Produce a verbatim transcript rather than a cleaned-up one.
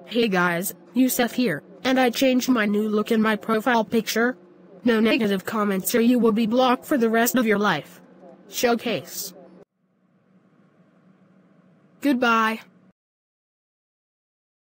Hey guys, Yusuf here, and I changed my new look in my profile picture. No negative comments or you will be blocked for the rest of your life. Showcase. Goodbye.